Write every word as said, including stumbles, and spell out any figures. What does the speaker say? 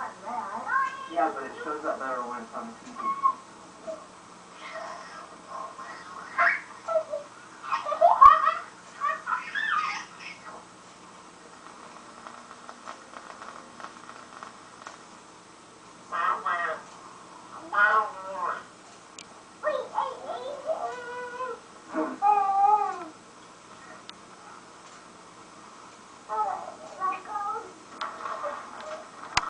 Yeah, but it shows up better when it's on T V.